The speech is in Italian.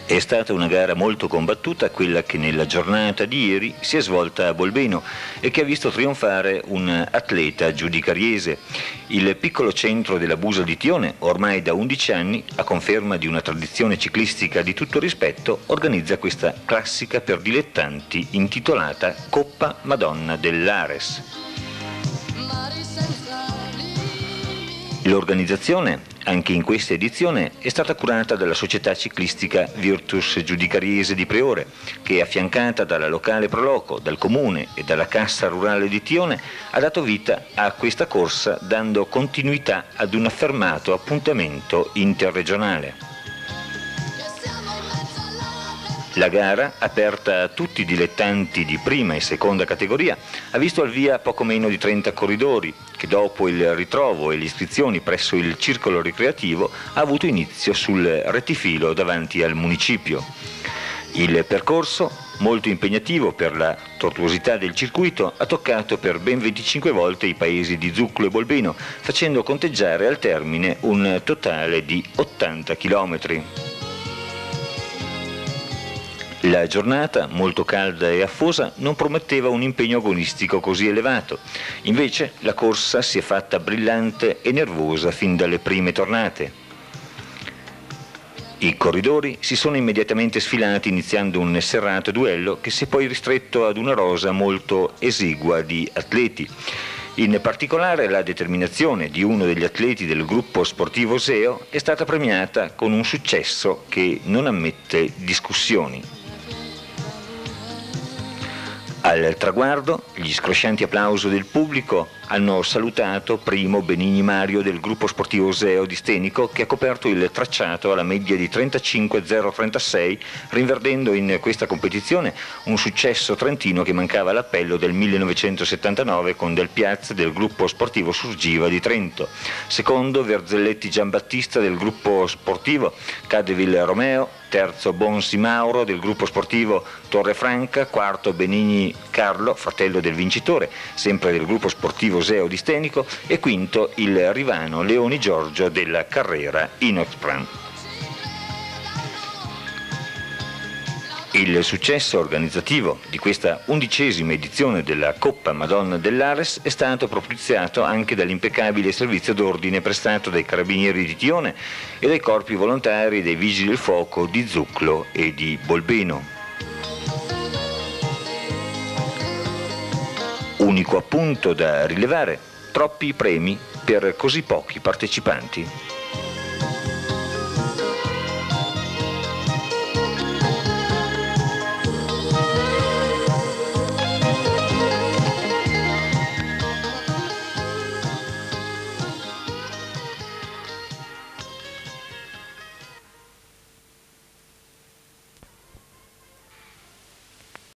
È stata una gara molto combattuta quella che nella giornata di ieri si è svolta a Bolbeno e che ha visto trionfare un atleta giudicariese. Il piccolo centro della Busa di Tione, ormai da 11 anni, a conferma di una tradizione ciclistica di tutto rispetto, organizza questa classica per dilettanti intitolata Coppa Madonna dell'Ares. L'organizzazione, anche in questa edizione, è stata curata dalla società ciclistica Virtus Giudicariese di Preore, che, affiancata dalla locale Proloco, dal Comune e dalla Cassa Rurale di Tione, ha dato vita a questa corsa dando continuità ad un affermato appuntamento interregionale. La gara, aperta a tutti i dilettanti di prima e seconda categoria, ha visto al via poco meno di 30 corridori, che dopo il ritrovo e le iscrizioni presso il circolo ricreativo ha avuto inizio sul rettifilo davanti al municipio. Il percorso, molto impegnativo per la tortuosità del circuito, ha toccato per ben 25 volte i paesi di Zucclo e Bolbeno, facendo conteggiare al termine un totale di 80 chilometri. La giornata, molto calda e affosa, non prometteva un impegno agonistico così elevato. Invece la corsa si è fatta brillante e nervosa fin dalle prime tornate. I corridori si sono immediatamente sfilati iniziando un serrato duello che si è poi ristretto ad una rosa molto esigua di atleti. In particolare la determinazione di uno degli atleti del gruppo sportivo SEO è stata premiata con un successo che non ammette discussioni. Al traguardo, gli scroscianti applausi del pubblico hanno salutato primo Benigni Mario del gruppo sportivo SEO di Stenico, che ha coperto il tracciato alla media di 35,036, rinverdendo in questa competizione un successo trentino che mancava all'appello del 1979 con Del Piaz del gruppo sportivo Surgiva di Trento. Secondo Verzelletti Giambattista del gruppo sportivo Cadeville Romeo, terzo Bonsi Mauro del gruppo sportivo Torrefranca, quarto Benigni Carlo, fratello del vincitore, sempre del gruppo sportivo SEO di Stenico, e quinto il rivano Leoni Giorgio della carrera Inoxplan. Il successo organizzativo di questa 11ª edizione della Coppa Madonna dell'Ares è stato propiziato anche dall'impeccabile servizio d'ordine prestato dai Carabinieri di Tione e dai corpi volontari dei Vigili del Fuoco di Zucclo e di Bolbeno. Unico appunto da rilevare: troppi premi per così pochi partecipanti.